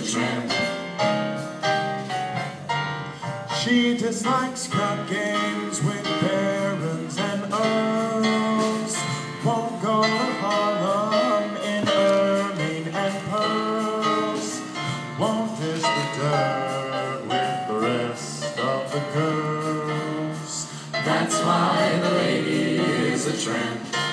tramp. She dislikes crap games with barons and earls. Won't go to Harlem in ermine and pearls. Won't dish the dirt with the rest of the girls. That's why the lady is a tramp.